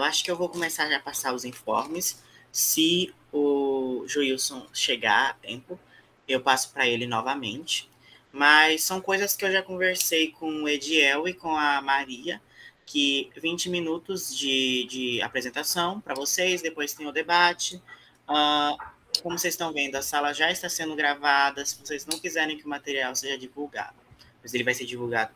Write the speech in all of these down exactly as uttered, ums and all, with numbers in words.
acho que eu vou começar já a passar os informes. Se o Joilson chegar a tempo, eu passo para ele novamente. Mas são coisas que eu já conversei com o Ediel e com a Maria, que vinte minutos de, de apresentação para vocês, depois tem o debate. Uh, como vocês estão vendo, a sala já está sendo gravada. Se vocês não quiserem que o material seja divulgado, pois ele vai ser divulgado.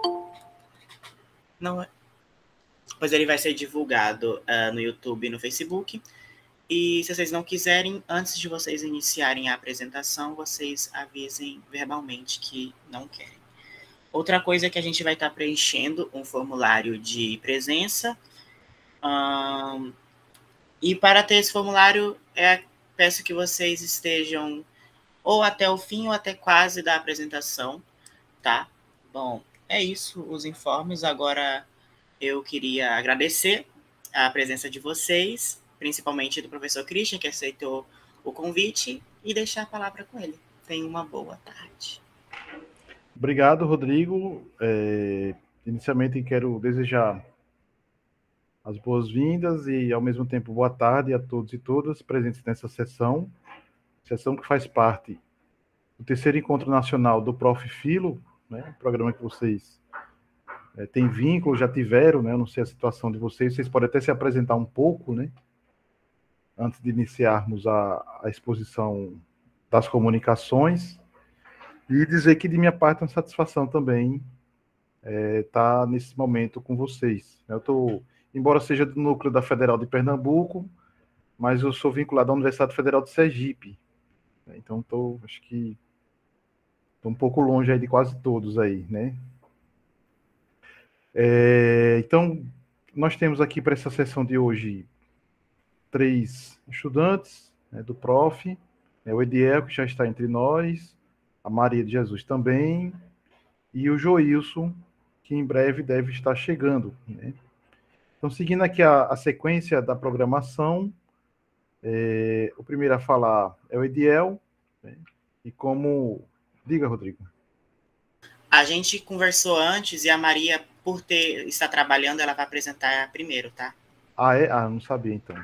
Não é. Pois ele vai ser divulgado uh, no YouTube e no Facebook. E se vocês não quiserem, antes de vocês iniciarem a apresentação, vocês avisem verbalmente que não querem. Outra coisa é que a gente vai estar preenchendo um formulário de presença. Um, e para ter esse formulário, é, peço que vocês estejam ou até o fim ou até quase da apresentação, tá? Bom, é isso, os informes. Agora eu queria agradecer a presença de vocês, principalmente do professor Christian, que aceitou o convite, e deixar a palavra com ele. Tenha uma boa tarde. Obrigado, Rodrigo. É, inicialmente, quero desejar as boas-vindas e, ao mesmo tempo, boa tarde a todos e todas presentes nessa sessão, sessão que faz parte do terceiro encontro nacional do Prof Filo, né, programa que vocês é, têm vínculo, já tiveram, né, eu não sei a situação de vocês, vocês podem até se apresentar um pouco, né, antes de iniciarmos a, a exposição das comunicações, e dizer que, de minha parte, é uma satisfação também estar é, nesse momento com vocês. Eu estou, embora seja do núcleo da Federal de Pernambuco, mas eu sou vinculado à Universidade Federal de Sergipe. Então, estou, acho que, estou um pouco longe aí de quase todos aí, né? É, então, nós temos aqui para essa sessão de hoje três estudantes, né, do Prof, né, o Ediel, que já está entre nós, a Maria de Jesus também, e o Joilson, que em breve deve estar chegando, né? Então, seguindo aqui a, a sequência da programação, é, o primeiro a falar é o Ediel, né? E como... Diga, Rodrigo. A gente conversou antes e a Maria, por ter estar trabalhando, ela vai apresentar primeiro, tá? Ah, é? Ah, não sabia, então.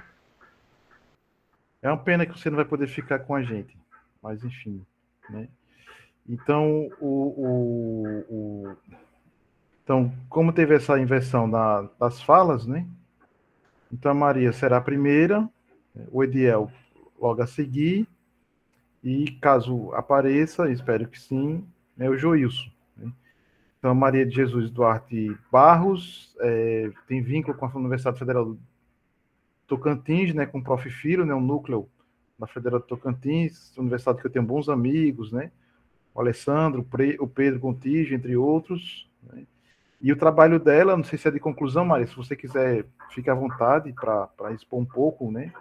É uma pena que você não vai poder ficar com a gente, mas enfim, né? Então, o, o, o... então, como teve essa inversão da, das falas, né? Então, a Maria será a primeira, o Ediel logo a seguir, e caso apareça, espero que sim, é o Joilson. Né? Então, a Maria de Jesus Duarte Barros é, tem vínculo com a Universidade Federal do Tocantins, né, com o Prof Filo, né, um núcleo da Federal do Tocantins, universidade que eu tenho bons amigos, né? O Alessandro, o Pedro Contígio, entre outros. Né? E o trabalho dela, não sei se é de conclusão, Maria, se você quiser, fique à vontade para expor um pouco, né?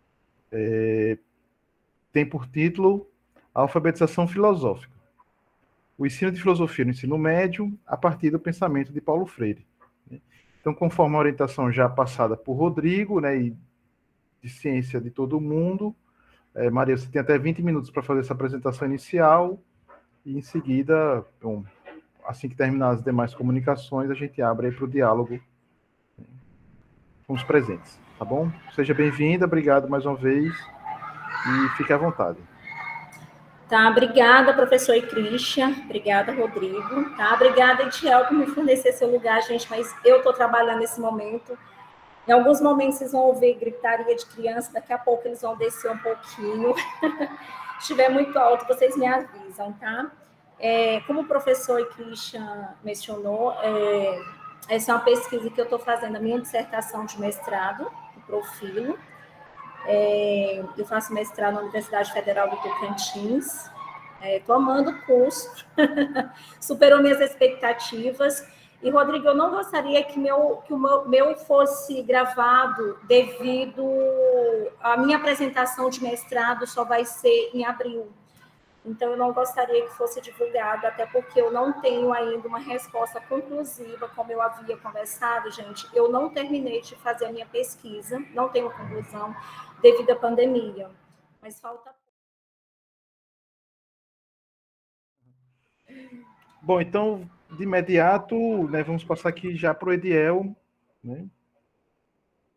É, tem por título a Alfabetização Filosófica. O ensino de filosofia no ensino médio a partir do pensamento de Paulo Freire. Né? Então, conforme a orientação já passada por Rodrigo, né, e de ciência de todo mundo, é, Maria, você tem até vinte minutos para fazer essa apresentação inicial, e em seguida, bom, assim que terminar as demais comunicações, a gente abre aí para o diálogo, né, com os presentes, tá bom? Seja bem-vinda, obrigado mais uma vez, e fique à vontade. Tá, obrigada, professor Christian, obrigada, Rodrigo, tá? Obrigada, Ediel, por me fornecer seu lugar, gente, mas eu estou trabalhando nesse momento. Em alguns momentos vocês vão ouvir gritaria de criança, daqui a pouco eles vão descer um pouquinho. Se estiver muito alto, vocês me avisam, tá? É, como o professor Christian mencionou, é, essa é uma pesquisa que eu estou fazendo, a minha dissertação de mestrado, do Profilo. É, eu faço mestrado na Universidade Federal do Tocantins. Estou é, amando o curso, superou minhas expectativas. E, Rodrigo, eu não gostaria que, meu, que o meu, meu fosse gravado devido à minha apresentação de mestrado só vai ser em abril. Então, eu não gostaria que fosse divulgado, até porque eu não tenho ainda uma resposta conclusiva, como eu havia conversado, gente. Eu não terminei de fazer a minha pesquisa, não tenho conclusão, devido à pandemia. Mas falta... Bom, então, de imediato, né, vamos passar aqui já para o Ediel, né?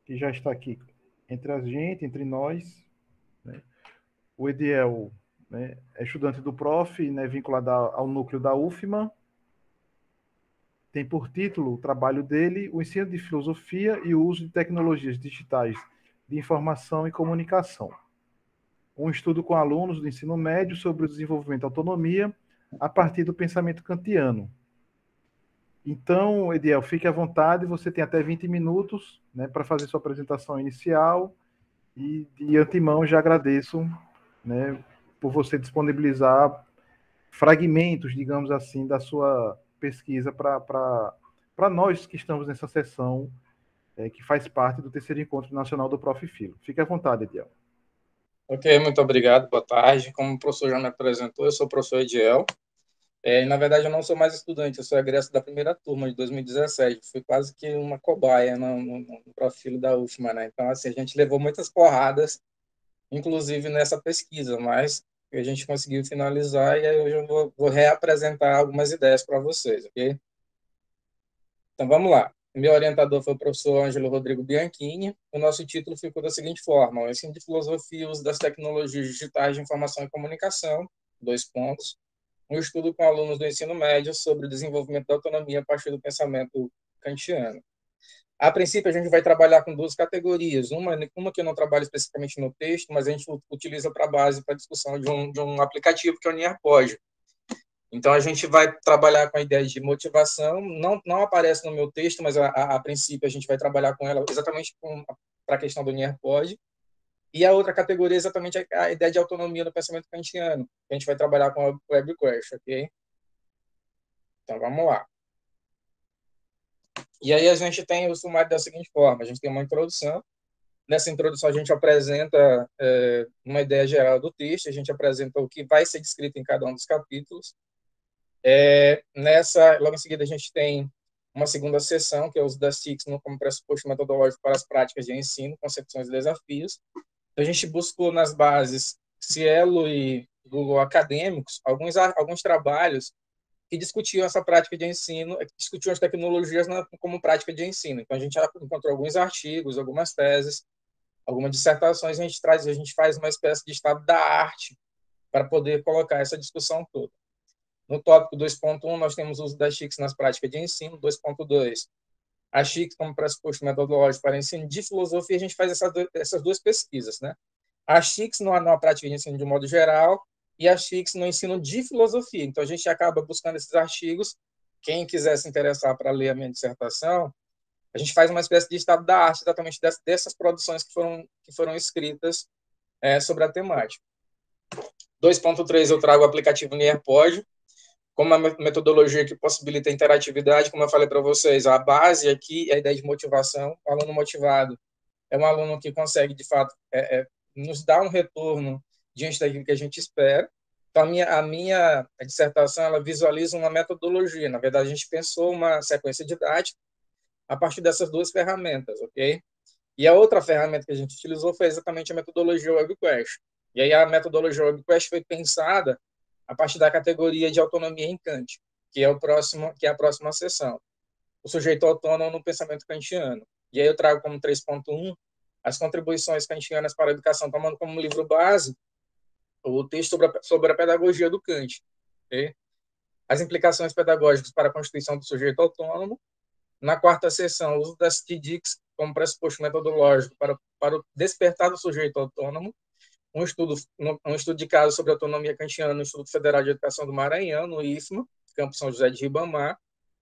que já está aqui entre a gente, entre nós, né? O Ediel, né, é estudante do Prof, né, vinculado ao núcleo da U F M A. Tem por título o trabalho dele o ensino de filosofia e o uso de tecnologias digitais de informação e comunicação. Um estudo com alunos do ensino médio sobre o desenvolvimento da autonomia a partir do pensamento kantiano. Então, Ediel, fique à vontade, você tem até vinte minutos, né, para fazer sua apresentação inicial, e de antemão já agradeço, né, por você disponibilizar fragmentos, digamos assim, da sua pesquisa para nós que estamos nessa sessão, é, que faz parte do terceiro Encontro Nacional do Prof. Filo. Fique à vontade, Ediel. Ok, muito obrigado, boa tarde. Como o professor já me apresentou, eu sou o professor Ediel. É, na verdade, eu não sou mais estudante, eu sou egresso da primeira turma de dois mil e dezessete. Fui quase que uma cobaia no, no, no Prof. Filo da U F M A, né? Então, assim, a gente levou muitas porradas, inclusive nessa pesquisa, mas a gente conseguiu finalizar e aí hoje eu vou, vou reapresentar algumas ideias para vocês, ok? Então, vamos lá. Meu orientador foi o professor Ângelo Rodrigo Bianchini. O nosso título ficou da seguinte forma: o ensino de filosofia e uso das tecnologias digitais de informação e comunicação, dois pontos. Um estudo com alunos do ensino médio sobre o desenvolvimento da autonomia a partir do pensamento kantiano. A princípio, a gente vai trabalhar com duas categorias. Uma, uma que eu não trabalho especificamente no texto, mas a gente utiliza para base, para discussão de um, de um aplicativo que é o NearPod. Então, a gente vai trabalhar com a ideia de motivação. Não, não aparece no meu texto, mas a, a, a princípio a gente vai trabalhar com ela exatamente para a questão do NearPod. E a outra categoria é exatamente a, a ideia de autonomia no pensamento kantiano. A gente vai trabalhar com a WebQuest, ok? Então, vamos lá. E aí a gente tem o sumário da seguinte forma: a gente tem uma introdução. Nessa introdução, a gente apresenta é, uma ideia geral do texto, a gente apresenta o que vai ser descrito em cada um dos capítulos. É, nessa, logo em seguida, a gente tem uma segunda sessão, que é o uso das T I Cs como pressuposto metodológico para as práticas de ensino, concepções e desafios. A gente buscou nas bases Cielo e Google Acadêmicos alguns, alguns trabalhos que discutiam essa prática de ensino, que discutiam as tecnologias na, como prática de ensino. Então, a gente já encontrou alguns artigos, algumas teses, algumas dissertações, a gente traz, a gente faz uma espécie de estado da arte para poder colocar essa discussão toda. No tópico dois ponto um, nós temos o uso das T I Cs nas práticas de ensino. dois ponto dois, as T I Cs como pressuposto metodológico para ensino de filosofia. A gente faz essas, essas duas pesquisas, né? As T I Cs na, na prática de ensino de um modo geral e as T I Cs no ensino de filosofia. Então, a gente acaba buscando esses artigos. Quem quiser se interessar para ler a minha dissertação, a gente faz uma espécie de estado da arte exatamente dessas, dessas produções que foram, que foram escritas é, sobre a temática. dois ponto três, eu trago o aplicativo NearPod como uma metodologia que possibilita a interatividade. Como eu falei para vocês, a base aqui é a ideia de motivação. O aluno motivado é um aluno que consegue, de fato, é, é, nos dar um retorno diante daquilo que a gente espera. Então, a minha, a minha dissertação, ela visualiza uma metodologia. Na verdade, a gente pensou uma sequência didática a partir dessas duas ferramentas, ok? E a outra ferramenta que a gente utilizou foi exatamente a metodologia WebQuest. E aí a metodologia WebQuest foi pensada a partir da categoria de autonomia em Kant, que é, o próximo, que é a próxima sessão. O sujeito autônomo no pensamento kantiano. E aí eu trago como três ponto um as contribuições kantianas para a educação, tomando como livro base o texto sobre a, sobre a pedagogia do Kant. Okay? As implicações pedagógicas para a constituição do sujeito autônomo. Na quarta sessão, o uso das T I Cs como pressuposto metodológico para, para o despertar do sujeito autônomo. Um estudo, um estudo de caso sobre autonomia kantiana no Instituto Federal de Educação do Maranhão, no I F M A, Campo São José de Ribamar.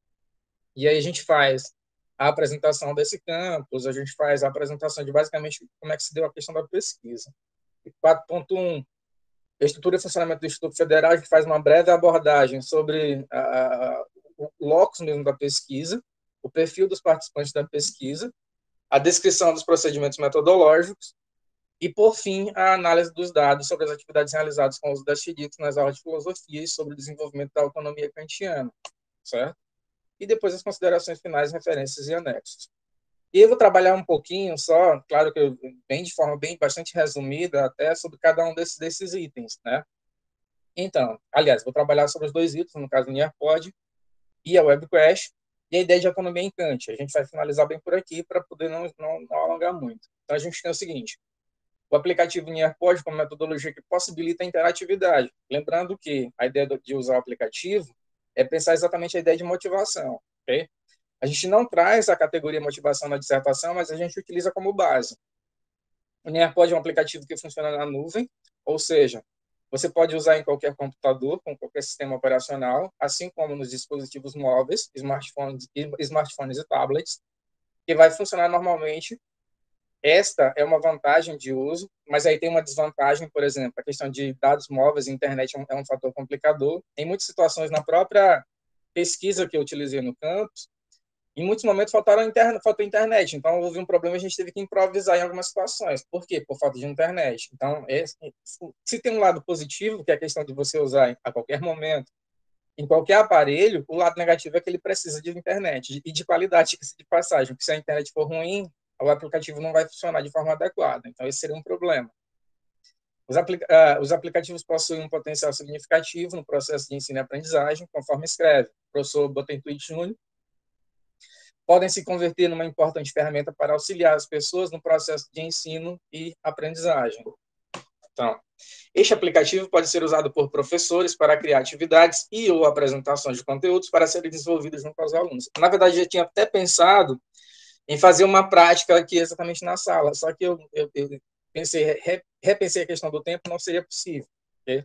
E aí a gente faz a apresentação desse campus, a gente faz a apresentação de basicamente como é que se deu a questão da pesquisa. quatro ponto um, a estrutura e funcionamento do Instituto Federal, a gente faz uma breve abordagem sobre a, a, o locus mesmo da pesquisa, o perfil dos participantes da pesquisa, a descrição dos procedimentos metodológicos, e, por fim, a análise dos dados sobre as atividades realizadas com o uso das T I Cs nas aulas de filosofia e sobre o desenvolvimento da autonomia kantiana, certo? E depois as considerações finais, referências e anexos. E eu vou trabalhar um pouquinho só, claro que eu, bem de forma bem bastante resumida, até sobre cada um desses, desses itens, né? Então, aliás, vou trabalhar sobre os dois itens, no caso do NearPod e a WebQuest, e a ideia de autonomia em Kant. A gente vai finalizar bem por aqui para poder não, não, não alongar muito. Então, a gente tem o seguinte: o aplicativo Nearpod como metodologia que possibilita a interatividade. Lembrando que a ideia de usar o aplicativo é pensar exatamente a ideia de motivação. Okay? A gente não traz a categoria motivação na dissertação, mas a gente utiliza como base. O Nearpod é um aplicativo que funciona na nuvem, ou seja, você pode usar em qualquer computador, com qualquer sistema operacional, assim como nos dispositivos móveis, smartphones, smartphones e tablets, que vai funcionar normalmente. Esta é uma vantagem de uso, mas aí tem uma desvantagem, por exemplo, a questão de dados móveis e internet é um, é um fator complicador. Em muitas situações, na própria pesquisa que eu utilizei no campus, em muitos momentos faltaram internet, faltou internet, então houve um problema, a gente teve que improvisar em algumas situações. Por quê? Por falta de internet. Então, esse, se tem um lado positivo, que é a questão de você usar a qualquer momento, em qualquer aparelho, o lado negativo é que ele precisa de internet, e de qualidade, de passagem, porque se a internet for ruim, o aplicativo não vai funcionar de forma adequada. Então, esse seria um problema. Os, aplica uh, os aplicativos possuem um potencial significativo no processo de ensino e aprendizagem, conforme escreve o professor Botentuit Júnior. Podem se converter numa importante ferramenta para auxiliar as pessoas no processo de ensino e aprendizagem. Então, este aplicativo pode ser usado por professores para criar atividades e ou apresentações de conteúdos para serem desenvolvidos junto aos alunos. Na verdade, eu já tinha até pensado em fazer uma prática aqui exatamente na sala, só que eu, eu, eu pensei, repensei a questão do tempo, não seria possível. Okay?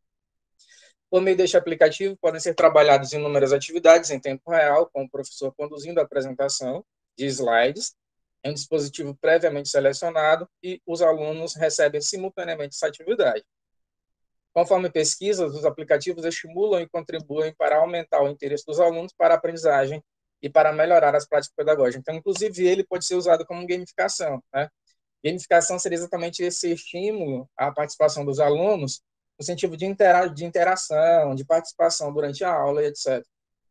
Por meio deste aplicativo, podem ser trabalhadas inúmeras atividades em tempo real, com o professor conduzindo a apresentação de slides, em um dispositivo previamente selecionado, e os alunos recebem simultaneamente essa atividade. Conforme pesquisas, os aplicativos estimulam e contribuem para aumentar o interesse dos alunos para a aprendizagem e para melhorar as práticas pedagógicas. Então, inclusive, ele pode ser usado como gamificação. Né? Gamificação seria exatamente esse estímulo à participação dos alunos, no sentido de, intera de interação, de participação durante a aula, etcétera.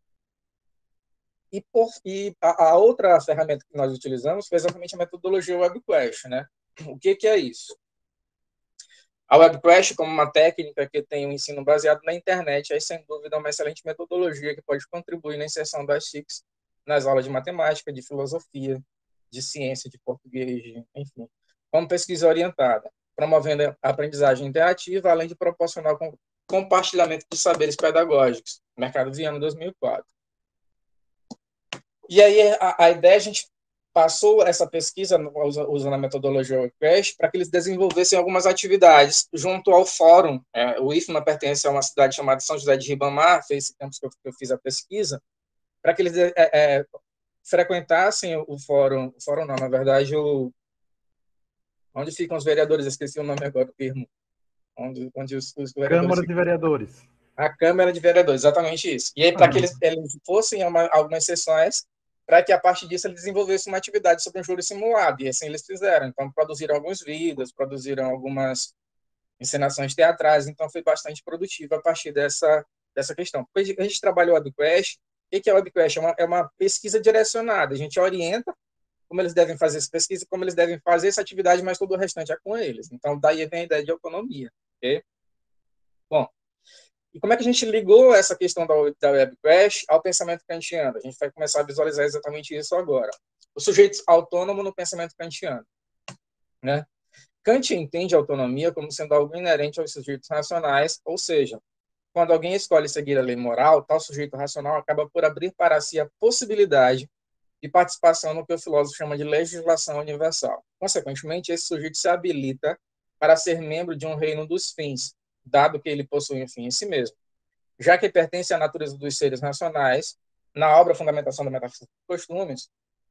E, por, e a, a outra ferramenta que nós utilizamos foi exatamente a metodologia WebQuest. Né? O que, que é isso? A WebQuest, como uma técnica que tem um ensino baseado na internet, é, sem dúvida, uma excelente metodologia que pode contribuir na inserção das T I Cs nas aulas de matemática, de filosofia, de ciência, de português, enfim, como pesquisa orientada, promovendo a aprendizagem interativa, além de proporcionar com compartilhamento de saberes pedagógicos. Mercado Viana, dois mil e quatro. E aí, a, a ideia, a gente passou essa pesquisa usando a metodologia WebQuest para que eles desenvolvessem algumas atividades junto ao fórum. É, o I F M A pertence a uma cidade chamada São José de Ribamar, fez esse tempo que eu, que eu fiz a pesquisa, para que eles é, é, frequentassem o fórum, o fórum não, na verdade, o, onde ficam os vereadores, esqueci o nome agora do termo, onde, onde os, os vereadores Câmara ficam. de Vereadores. A Câmara de Vereadores, exatamente isso. E aí, para que eles, eles fossem a uma, algumas sessões, para que, a partir disso, eles desenvolvessem uma atividade sobre um júri simulado, e assim eles fizeram. Então, produziram alguns vídeos, produziram algumas encenações teatrais, então foi bastante produtivo a partir dessa, dessa questão. A gente trabalhou a WebQuest. O que é a WebQuest? É uma, é uma pesquisa direcionada. A gente orienta como eles devem fazer essa pesquisa, como eles devem fazer essa atividade, mas todo o restante é com eles. Então, daí vem a ideia de autonomia. Okay? Bom, e como é que a gente ligou essa questão da, da WebQuest ao pensamento kantiano? A gente vai começar a visualizar exatamente isso agora. O sujeito autônomo no pensamento kantiano. Né? Kant entende a autonomia como sendo algo inerente aos sujeitos racionais, ou seja, quando alguém escolhe seguir a lei moral, tal sujeito racional acaba por abrir para si a possibilidade de participação no que o filósofo chama de legislação universal. Consequentemente, esse sujeito se habilita para ser membro de um reino dos fins, dado que ele possui um fim em si mesmo. Já que pertence à natureza dos seres racionais, na obra Fundamentação da Metafísica dos Costumes,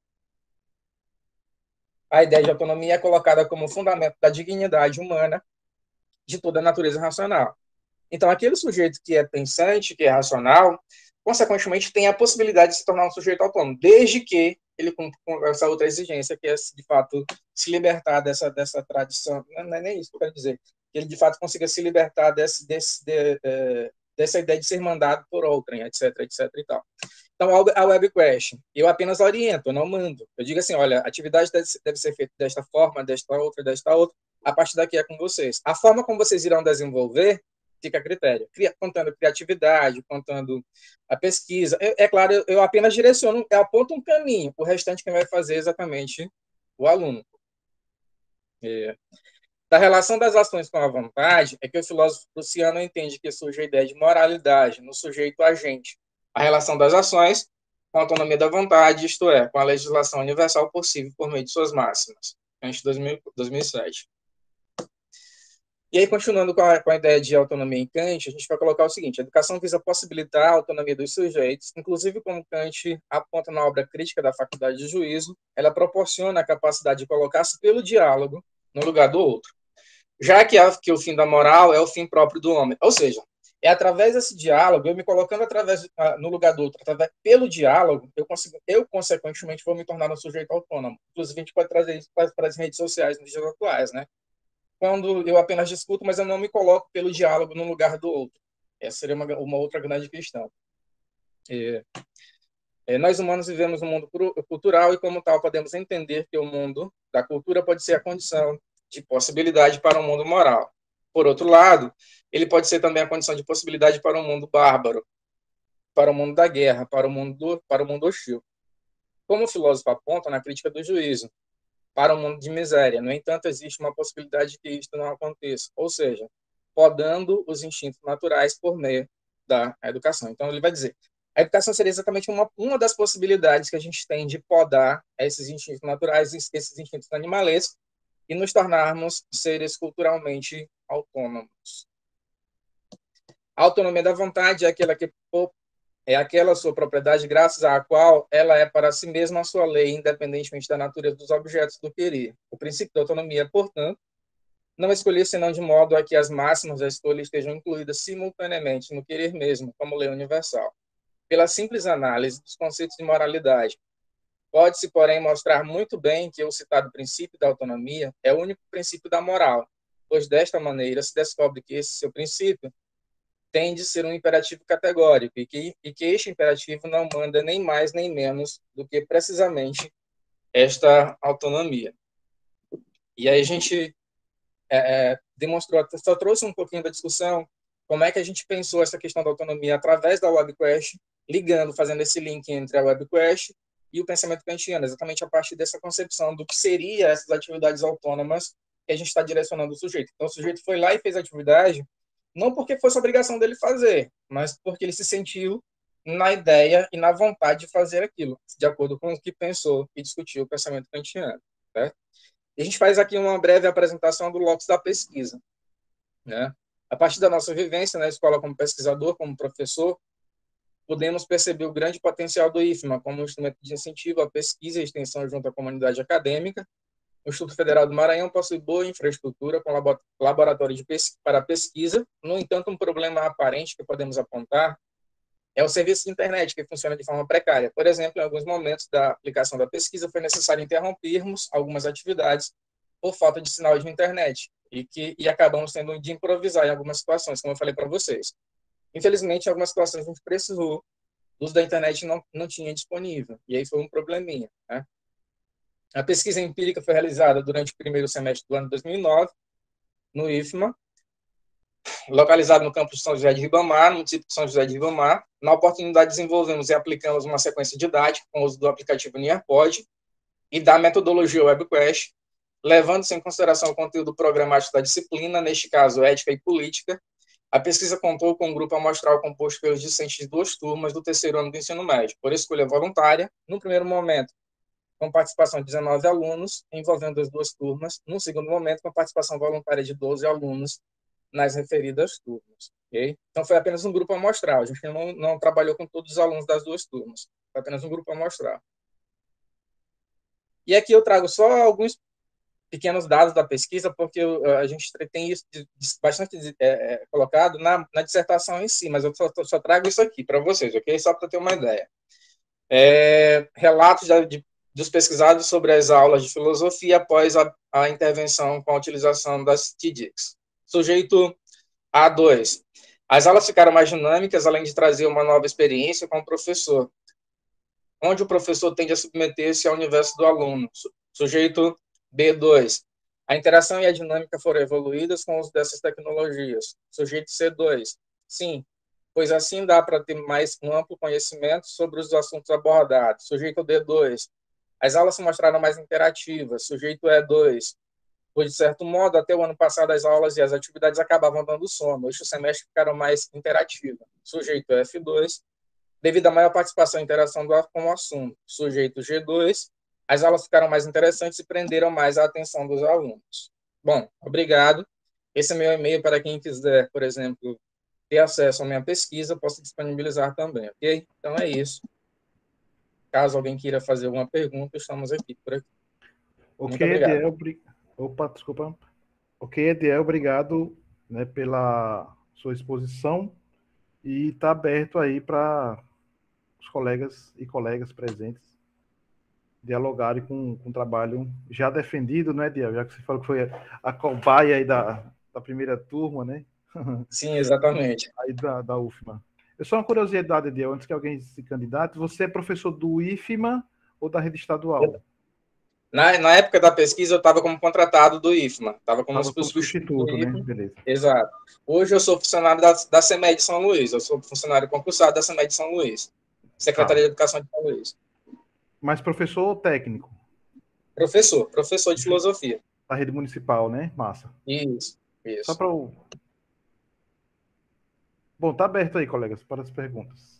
a ideia de autonomia é colocada como fundamento da dignidade humana de toda a natureza racional. Então, aquele sujeito que é pensante, que é racional, consequentemente tem a possibilidade de se tornar um sujeito autônomo, desde que ele cumpra com essa outra exigência, que é, de fato, se libertar dessa, dessa tradição. Não é nem isso que eu quero dizer. Que ele, de fato, consiga se libertar desse, desse, de, de, dessa ideia de ser mandado por outrem, etc, etc e tal. Então, a WebQuest, eu apenas oriento, eu não mando. Eu digo assim, olha, a atividade deve, deve ser feita desta forma, desta outra, desta outra, a partir daqui é com vocês. A forma como vocês irão desenvolver fica a critério. Cria, contando criatividade, contando a pesquisa. É, é claro, eu, eu apenas direciono, eu aponto um caminho, o restante quem vai fazer é exatamente o aluno. É. Da relação das ações com a vontade, é que o filósofo prussiano entende que surge a ideia de moralidade no sujeito agente. A relação das ações com a autonomia da vontade, isto é, com a legislação universal possível por meio de suas máximas. Kant, dois mil e sete. E aí, continuando com a, com a ideia de autonomia em Kant, a gente vai colocar o seguinte: a educação visa possibilitar a autonomia dos sujeitos, inclusive como Kant aponta na obra Crítica da Faculdade de Juízo, ela proporciona a capacidade de colocar-se pelo diálogo no lugar do outro, já que, a, que o fim da moral é o fim próprio do homem. Ou seja, é através desse diálogo, eu me colocando através, no lugar do outro, através, pelo diálogo, eu, consigo, eu, consequentemente, vou me tornar um sujeito autônomo. Inclusive, a gente pode trazer isso para, para as redes sociais nos dias atuais, né? Quando eu apenas discuto, mas eu não me coloco pelo diálogo no lugar do outro. Essa seria uma, uma outra grande questão. É, é, nós humanos vivemos um mundo cultural e, como tal, podemos entender que o mundo da cultura pode ser a condição de possibilidade para um mundo moral. Por outro lado, ele pode ser também a condição de possibilidade para um mundo bárbaro, para o mundo da guerra, para o mundo, para o mundo hostil. Como o filósofo aponta na Crítica do Juízo, para um mundo de miséria. No entanto, existe uma possibilidade de que isto não aconteça, ou seja, podando os instintos naturais por meio da educação. Então, ele vai dizer, a educação seria exatamente uma, uma das possibilidades que a gente tem de podar esses instintos naturais, esses instintos animalescos, e nos tornarmos seres culturalmente autônomos. A autonomia da vontade é aquela que é aquela sua propriedade graças à qual ela é para si mesma a sua lei, independentemente da natureza dos objetos do querer. O princípio da autonomia, portanto, não escolher senão de modo a que as máximas da escolha estejam incluídas simultaneamente no querer mesmo, como lei universal. Pela simples análise dos conceitos de moralidade, pode-se, porém, mostrar muito bem que o citado princípio da autonomia é o único princípio da moral, pois desta maneira se descobre que esse seu princípio tem de ser um imperativo categórico e que, e que este imperativo não manda nem mais nem menos do que precisamente esta autonomia. E aí a gente é, é, demonstrou, só trouxe um pouquinho da discussão, como é que a gente pensou essa questão da autonomia através da WebQuest, ligando, fazendo esse link entre a WebQuest e o pensamento kantiano, exatamente a partir dessa concepção do que seria essas atividades autônomas que a gente está direcionando o sujeito. Então, o sujeito foi lá e fez a atividade, não porque fosse obrigação dele fazer, mas porque ele se sentiu na ideia e na vontade de fazer aquilo, de acordo com o que pensou e discutiu o pensamento kantiano. Certo? E a gente faz aqui uma breve apresentação do locus da pesquisa. Né? A partir da nossa vivência na escola como pesquisador, como professor, podemos perceber o grande potencial do I F M A como um instrumento de incentivo à pesquisa e extensão junto à comunidade acadêmica. O Instituto Federal do Maranhão possui boa infraestrutura com laboratório de pesquisa, para pesquisa. No entanto, um problema aparente que podemos apontar é o serviço de internet, que funciona de forma precária. Por exemplo, em alguns momentos da aplicação da pesquisa, foi necessário interrompermos algumas atividades por falta de sinal de internet, e, que, e acabamos tendo de improvisar em algumas situações, como eu falei para vocês. Infelizmente, em algumas situações a gente precisou, o uso da internet não, não tinha disponível, e aí foi um probleminha. Né? A pesquisa empírica foi realizada durante o primeiro semestre do ano dois mil e nove, no I F M A, localizado no campus de São José de Ribamar, no município de São José de Ribamar. Na oportunidade, desenvolvemos e aplicamos uma sequência didática com o uso do aplicativo Nearpod e da metodologia WebQuest, levando-se em consideração o conteúdo programático da disciplina, neste caso, ética e política. A pesquisa contou com um grupo amostral composto pelos discentes de duas turmas do terceiro ano do ensino médio, por escolha voluntária, no primeiro momento, com participação de dezenove alunos, envolvendo as duas turmas, no segundo momento, com participação voluntária de doze alunos, nas referidas turmas. Okay? Então, foi apenas um grupo amostral. A gente não, não trabalhou com todos os alunos das duas turmas. Foi apenas um grupo amostral. E aqui eu trago só alguns pequenos dados da pesquisa, porque a gente tem isso bastante é, é, colocado na, na dissertação em si, mas eu só, só trago isso aqui para vocês, ok? Só para ter uma ideia. É, relatos de, de, dos pesquisados sobre as aulas de filosofia após a, a intervenção com a utilização das T D I Cs. Sujeito A dois. As aulas ficaram mais dinâmicas, além de trazer uma nova experiência com o professor, onde o professor tende a submeter-se ao universo do aluno. Sujeito B dois. A interação e a dinâmica foram evoluídas com o uso dessas tecnologias. Sujeito C dois. Sim, pois assim dá para ter mais um amplo conhecimento sobre os assuntos abordados. Sujeito D dois. As aulas se mostraram mais interativas. Sujeito E dois. Pois, de certo modo, até o ano passado, as aulas e as atividades acabavam dando sono. Este semestre ficaram mais interativas. Sujeito F dois. Devido à maior participação e interação do, com o assunto. Sujeito G dois. As aulas ficaram mais interessantes e prenderam mais a atenção dos alunos. Bom, obrigado. Esse é meu e-mail para quem quiser, por exemplo, ter acesso à minha pesquisa, posso disponibilizar também, ok? Então é isso. Caso alguém queira fazer alguma pergunta, estamos aqui por aqui. Ok, Ediel, obri... Opa, desculpa. Ok, Ediel, obrigado, né, pela sua exposição e está aberto aí para os colegas e colegas presentes dialogarem com, com o trabalho já defendido, né, Ediel? Já que você falou que foi a cobaia aí da, da primeira turma, né? Sim, exatamente. Aí da, da U F M A. Eu só uma curiosidade, Ediel, antes que alguém se candidate, você é professor do I F M A ou da rede estadual? Na, na época da pesquisa, eu estava como contratado do I F M A. Estava como, como substituto, né? Beleza. Exato. Hoje eu sou funcionário da, da CEMED São Luís. Eu sou funcionário concursado da CEMED São Luís. Secretaria ah. de Educação de São Luís. Mas professor ou técnico? Professor. Professor de filosofia. Da rede municipal, né? Massa. Isso. Isso. Só para o... Bom, tá aberto aí, colegas, para as perguntas.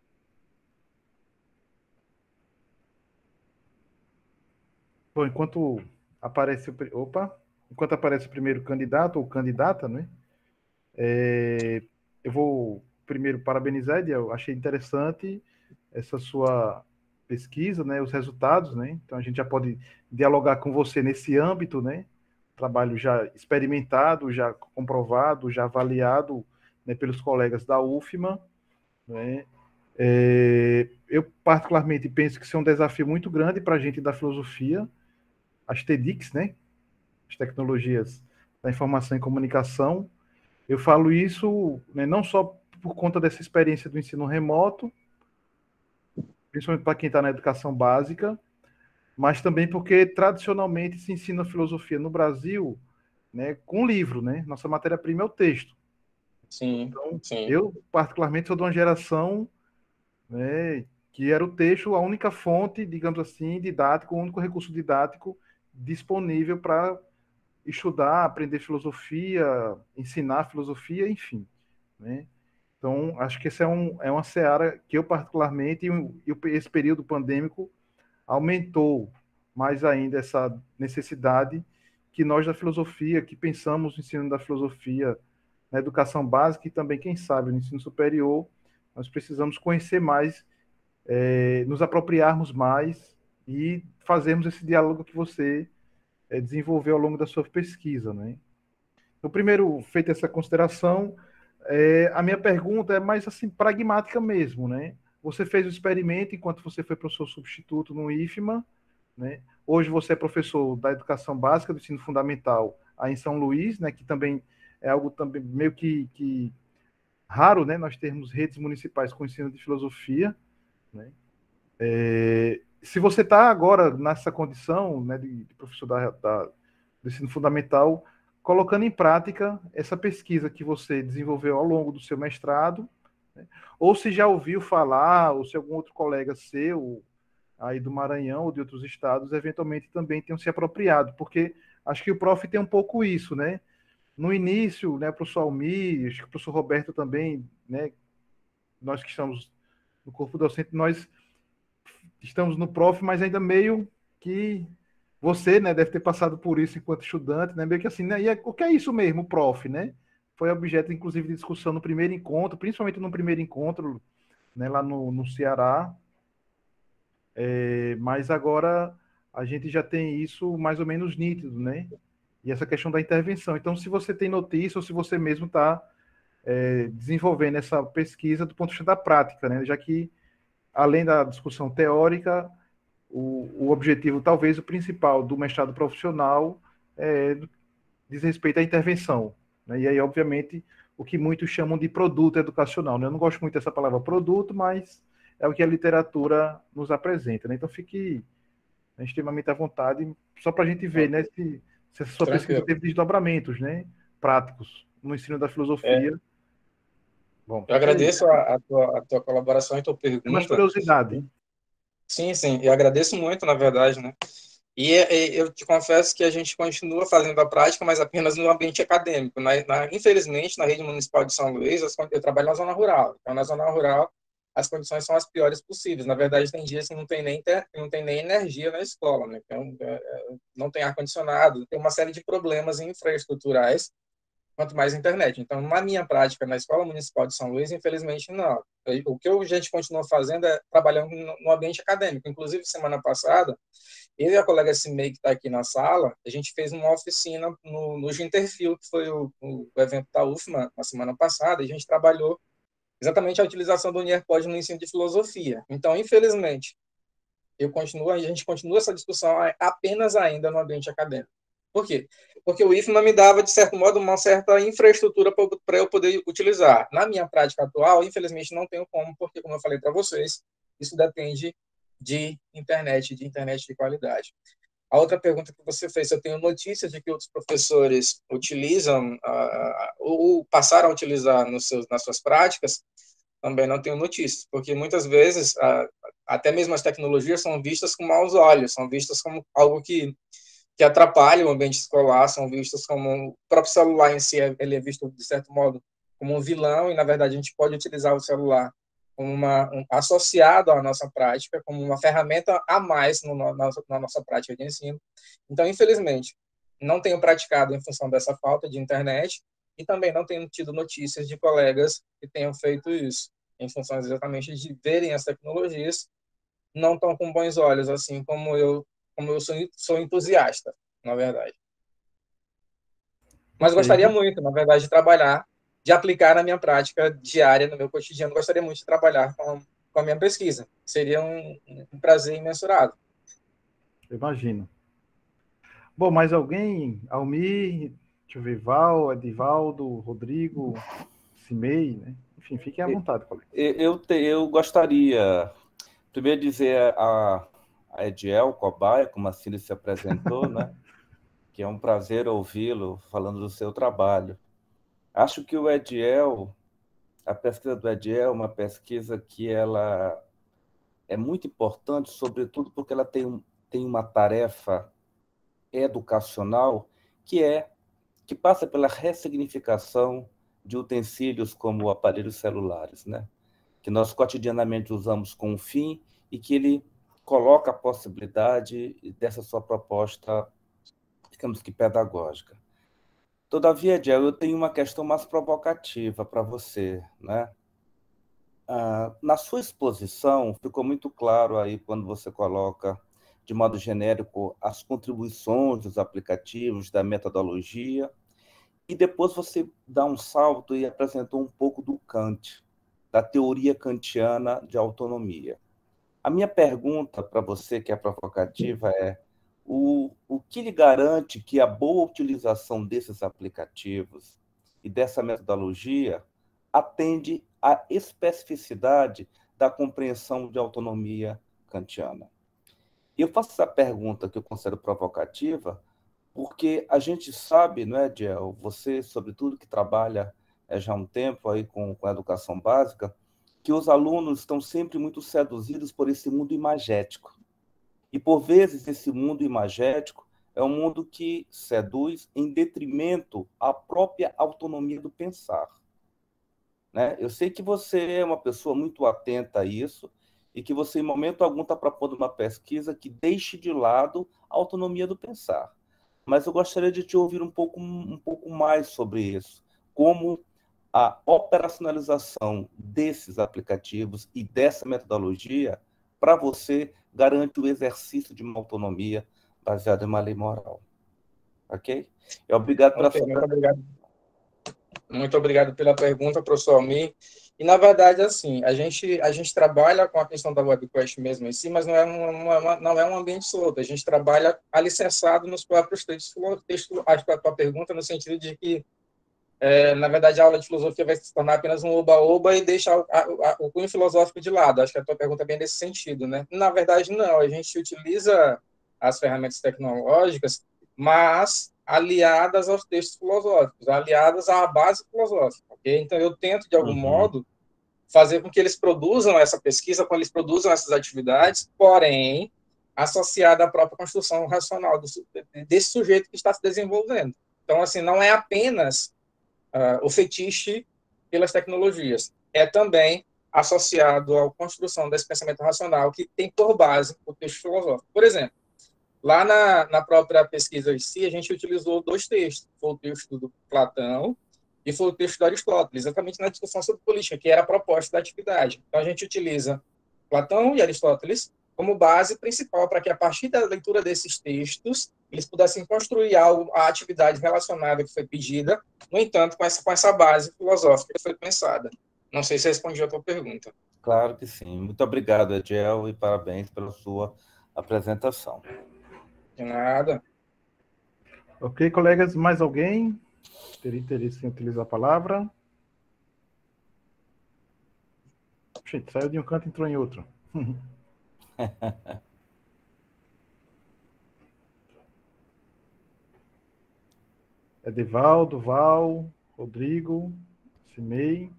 Bom, enquanto aparece o... Opa! Enquanto aparece o primeiro candidato ou candidata, né? É... Eu vou primeiro parabenizar, Ediel. Achei interessante essa sua pesquisa, né? Os resultados, né? Então a gente já pode dialogar com você nesse âmbito, né? Trabalho já experimentado, já comprovado, já avaliado, né, pelos colegas da U F M A, né? É, eu particularmente penso que isso é um desafio muito grande para a gente da filosofia, as T D I Cs, né? As tecnologias da informação e comunicação. Eu falo isso, né, não só por conta dessa experiência do ensino remoto, principalmente para quem está na educação básica, mas também porque tradicionalmente se ensina filosofia no Brasil, né, com livro, né? Nossa matéria-prima é o texto. Sim, então, sim. Eu, particularmente, sou de uma geração, né, que era o texto a única fonte, digamos assim, didático, o único recurso didático disponível para estudar, aprender filosofia, ensinar filosofia, enfim, né? Então, acho que essa é, um, é uma seara que eu, particularmente, e esse período pandêmico aumentou mais ainda essa necessidade que nós da filosofia, que pensamos no ensino da filosofia na educação básica e também, quem sabe, no ensino superior, nós precisamos conhecer mais, é, nos apropriarmos mais e fazermos esse diálogo que você é, desenvolveu ao longo da sua pesquisa, né? Então, primeiro, feita essa consideração, é, a minha pergunta é mais assim, pragmática mesmo, né? Você fez o experimento enquanto você foi professor substituto no I F M A, né? Hoje você é professor da educação básica, do ensino fundamental, aí em São Luís, né? Que também é algo também meio que, que raro, né? Nós termos redes municipais com ensino de filosofia, né? É, se você está agora nessa condição, né, de, de professor da, da, do ensino fundamental, colocando em prática essa pesquisa que você desenvolveu ao longo do seu mestrado, né, ou se já ouviu falar, ou se algum outro colega seu, aí do Maranhão ou de outros estados, eventualmente também tenham se apropriado, porque acho que o prof tem um pouco isso, né? No início, né, o professor Almir, acho que o professor Roberto também, né, nós que estamos no corpo docente, nós estamos no prof, mas ainda meio que você, né, deve ter passado por isso enquanto estudante, né, meio que assim, né, e é, o que é isso mesmo, prof, né? Foi objeto, inclusive, de discussão no primeiro encontro, principalmente no primeiro encontro, né, lá no, no Ceará, é, mas agora a gente já tem isso mais ou menos nítido, né? E essa questão da intervenção. Então, se você tem notícia ou se você mesmo está é, desenvolvendo essa pesquisa do ponto de vista da prática, né? Já que, além da discussão teórica, o, o objetivo, talvez o principal do mestrado profissional é, diz respeito à intervenção, né? E aí, obviamente, o que muitos chamam de produto educacional, né? Eu não gosto muito dessa palavra produto, mas é o que a literatura nos apresenta, né? Então, fique extremamente à vontade, só para a gente ver, né, se se essa sua Tranquilo. pesquisa teve desdobramentos, né, práticos no ensino da filosofia. É. Bom, Eu agradeço a, a, tua, a tua colaboração e tua pergunta. é mais curiosidade. Sim, sim, eu agradeço muito, na verdade, né? E, e eu te confesso que a gente continua fazendo a prática, mas apenas no ambiente acadêmico. Na, na, infelizmente, na rede municipal de São Luís, eu trabalho na zona rural. Então, na zona rural, as condições são as piores possíveis. Na verdade, tem dias que não tem nem, não tem nem energia na escola, né? Então, não tem ar-condicionado, tem uma série de problemas infraestruturais, quanto mais internet. Então, na minha prática na Escola Municipal de São Luís, infelizmente, não. O que a gente continua fazendo é trabalhando no ambiente acadêmico. Inclusive, semana passada, eu e a colega Cimei, que está aqui na sala, a gente fez uma oficina no, no Ginterfil, que foi o, o evento da U F M A, na semana passada, e a gente trabalhou exatamente a utilização do Unierpod no ensino de filosofia. Então, infelizmente, eu continuo, a gente continua essa discussão apenas ainda no ambiente acadêmico. Por quê? Porque o I F M A me dava, de certo modo, uma certa infraestrutura para eu poder utilizar. Na minha prática atual, infelizmente, não tenho como, porque, como eu falei para vocês, isso depende de internet, de internet de qualidade. A outra pergunta que você fez, se eu tenho notícias de que outros professores utilizam, uh, ou passaram a utilizar nos seus, nas suas práticas, também não tenho notícias, porque muitas vezes, uh, até mesmo as tecnologias são vistas com maus olhos, são vistas como algo que que atrapalham o ambiente escolar, são vistos como... O próprio celular em si, ele é visto, de certo modo, como um vilão, e, na verdade, a gente pode utilizar o celular como uma, um, associado à nossa prática, como uma ferramenta a mais no, na, na nossa prática de ensino. Então, infelizmente, não tenho praticado em função dessa falta de internet, e também não tenho tido notícias de colegas que tenham feito isso, em função exatamente de verem as tecnologias, não tão com bons olhos, assim como eu como eu sou, sou entusiasta, na verdade. Mas okay. Gostaria muito, na verdade, de trabalhar, de aplicar na minha prática diária, no meu cotidiano, gostaria muito de trabalhar com, com a minha pesquisa. Seria um, um prazer imensurável. Imagino. Bom, mais alguém? Almir, deixa eu ver, Val, Edivaldo, Rodrigo, Cimei, né? Enfim, fiquem à vontade, colega. Eu, eu, eu gostaria, primeiro dizer a a Ediel Cobaia, como assim ele se apresentou, né? Que é um prazer ouvi-lo falando do seu trabalho. Acho que o Ediel, a pesquisa do Ediel é uma pesquisa que ela é muito importante, sobretudo porque ela tem, tem uma tarefa educacional que é que passa pela ressignificação de utensílios como aparelhos celulares, né? Que nós cotidianamente usamos com um fim e que ele coloca a possibilidade dessa sua proposta, digamos que pedagógica. Todavia, Ediel, eu tenho uma questão mais provocativa para você, né? Ah, na sua exposição, ficou muito claro aí quando você coloca, de modo genérico, as contribuições dos aplicativos, da metodologia, e depois você dá um salto e apresentou um pouco do Kant, da teoria kantiana de autonomia. A minha pergunta para você, que é provocativa, é o, o que lhe garante que a boa utilização desses aplicativos e dessa metodologia atende à especificidade da compreensão de autonomia kantiana? E eu faço essa pergunta que eu considero provocativa porque a gente sabe, não é, Ediel, você, sobretudo, que trabalha é, já há um tempo aí com, com a educação básica, que os alunos estão sempre muito seduzidos por esse mundo imagético. E, por vezes, esse mundo imagético é um mundo que seduz em detrimento à própria autonomia do pensar. Né? Eu sei que você é uma pessoa muito atenta a isso e que você, em momento algum, está propondo uma pesquisa que deixe de lado a autonomia do pensar. Mas eu gostaria de te ouvir um pouco, um pouco mais sobre isso. Como a operacionalização desses aplicativos e dessa metodologia, para você, garante o exercício de uma autonomia baseada em uma lei moral. Ok? E obrigado pela okay, sua muito obrigado. Muito obrigado pela pergunta, professor Almir. E, na verdade, assim, a gente, a gente trabalha com a questão da webquest mesmo em si, mas não é, uma, não é um ambiente solto. A gente trabalha alicerçado nos próprios textos. Texto, acho que a tua pergunta no sentido de que É, na verdade, a aula de filosofia vai se tornar apenas um oba-oba e deixar o, a, o cunho filosófico de lado. Acho que a tua pergunta é bem nesse sentido, né? Na verdade, não. A gente utiliza as ferramentas tecnológicas, mas aliadas aos textos filosóficos, aliadas à base filosófica. Okay? Então, eu tento, de algum Uhum. modo, fazer com que eles produzam essa pesquisa, com que eles produzam essas atividades, porém, associada à própria construção racional do, desse sujeito que está se desenvolvendo. Então, assim, não é apenas uh, o fetiche pelas tecnologias, é também associado à construção desse pensamento racional que tem por base o texto filosófico. Por exemplo, lá na, na própria pesquisa em si, a gente utilizou dois textos, foi o texto do Platão e foi o texto do Aristóteles, exatamente na discussão sobre política, que era a proposta da atividade. Então, a gente utiliza Platão e Aristóteles como base principal para que, a partir da leitura desses textos, eles pudessem construir algo, a atividade relacionada que foi pedida, no entanto, com essa, com essa base filosófica que foi pensada. Não sei se respondi a tua pergunta. Claro que sim. Muito obrigado, Ediel, e parabéns pela sua apresentação. De nada. Ok, colegas, mais alguém teria interesse em utilizar a palavra? Gente, saiu de um canto e entrou em outro. Edivaldo, Val, Rodrigo, Cimei.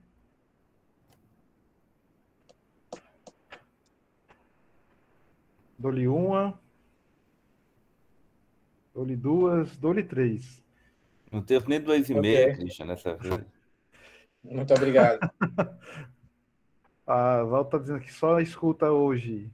Dou-lhe uma. Dou-lhe duas. Dou-lhe três. Não teve nem dois e Ok. meio, Christian, nessa vez. Muito obrigado. A Val está dizendo que só escuta hoje.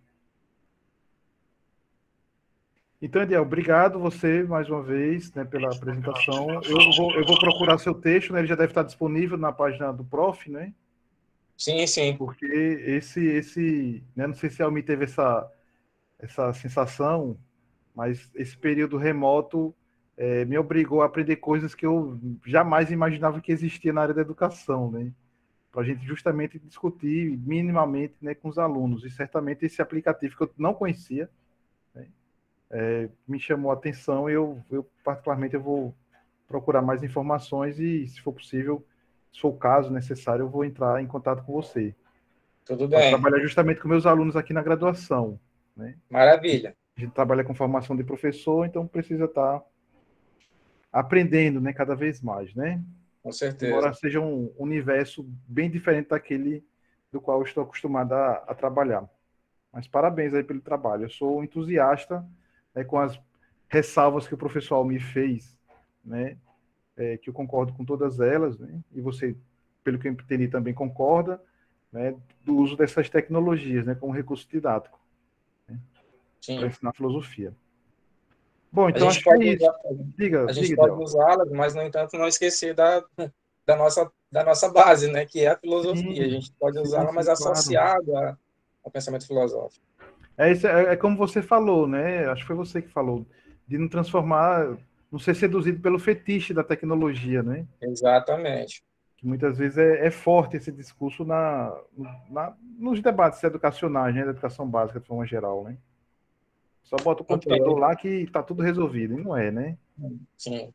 Então, Ediel, obrigado você mais uma vez, né, pela apresentação. Eu vou, eu vou procurar seu texto, né, ele já deve estar disponível na página do Prof, né? Sim, sim. Porque esse, esse, né, não sei se a Almi teve essa, essa sensação, mas esse período remoto é, me obrigou a aprender coisas que eu jamais imaginava que existia na área da educação, né? Para a gente justamente discutir minimamente, né, com os alunos. E certamente esse aplicativo que eu não conhecia, né, é, me chamou a atenção e eu, eu, particularmente, eu vou procurar mais informações e, se for possível, se for o caso necessário, eu vou entrar em contato com você. Tudo Para bem. trabalhar justamente com meus alunos aqui na graduação, né? Maravilha. A gente trabalha com formação de professor, então precisa estar aprendendo, né, cada vez mais, né? Com certeza. Embora seja um universo bem diferente daquele do qual eu estou acostumado a, a trabalhar. Mas parabéns aí pelo trabalho. Eu sou um entusiasta, né, com as ressalvas que o professor Almir fez, né, é, que eu concordo com todas elas, né, e você, pelo que eu entendi, também concorda, né, do uso dessas tecnologias, né, como recurso didático, né, para ensinar filosofia. Bom, então acho que é isso. Diga, a gente diga, pode Del. usá-las, mas, no entanto, não esquecer da, da, nossa, da nossa base, né, que é a filosofia. Sim, a gente pode sim, usá-la, sim, mas claro. associado a, ao pensamento filosófico. É, isso, é, é como você falou, né? Acho que foi você que falou, de não transformar, não ser seduzido pelo fetiche da tecnologia, né? Exatamente. Que muitas vezes é, é forte esse discurso na, na, nos debates educacionais, né? Da educação básica, de forma geral, né? Só bota o computador Okay. lá que está tudo resolvido, e não é, né? Sim.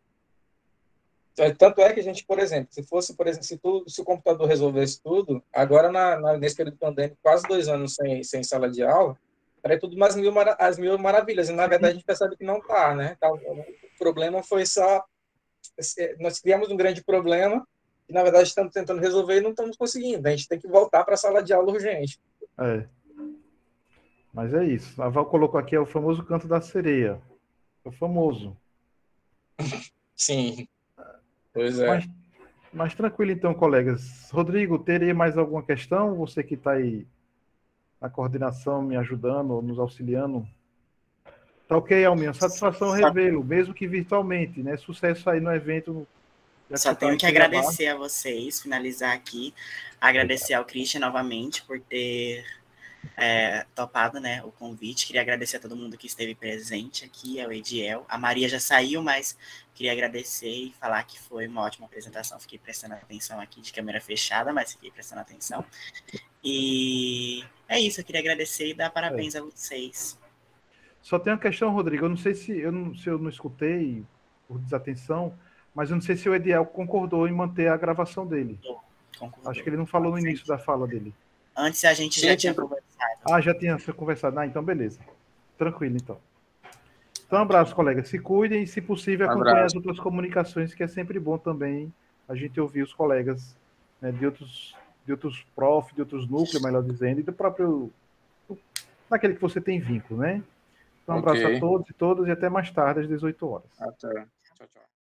Tanto é que a gente, por exemplo, se fosse, por exemplo, se, tu, se o computador resolvesse tudo, agora, na, na, nesse período pandêmico, quase dois anos sem, sem sala de aula, era tudo mais mil, as mil maravilhas, e na verdade a gente percebe que não está, né? O problema foi só, nós criamos um grande problema, e na verdade estamos tentando resolver e não estamos conseguindo, a gente tem que voltar para a sala de aula urgente. É. Mas é isso. A Val colocou aqui é o famoso canto da sereia. É o famoso. Sim. Pois é. Mas, mas tranquilo então, colegas. Rodrigo, teria mais alguma questão? Você que está aí na coordenação, me ajudando, nos auxiliando. Tá ok, Alminha. Satisfação revê-lo, mesmo que virtualmente, né? Sucesso aí no evento. Só tenho que agradecer a vocês, finalizar aqui. Agradecer ao Christian novamente por ter é, topado, né, o convite. Queria agradecer a todo mundo que esteve presente aqui, ao Ediel. A Maria já saiu, mas queria agradecer e falar que foi uma ótima apresentação. Fiquei prestando atenção aqui de câmera fechada, mas fiquei prestando atenção. E é isso, eu queria agradecer e dar parabéns é. a vocês. Só tem uma questão, Rodrigo. Eu não sei se eu não, se eu não escutei por desatenção, mas eu não sei se o Ediel concordou em manter a gravação dele. Concordou. Acho que ele não falou no início da fala dele. Antes a gente Sim, já tinha conversado. Ah, já tinha conversado. Ah, então beleza. Tranquilo, então. Então, um abraço, colegas. Se cuidem e, se possível, Um acompanhem as abraço. outras comunicações, que é sempre bom também a gente ouvir os colegas, né, de outros, de outros prof, de outros núcleos, melhor dizendo, e do próprio, daquele que você tem vínculo, né? Então, um abraço Ok. a todos e todas e até mais tarde, às dezoito horas. Até. Tchau, tchau.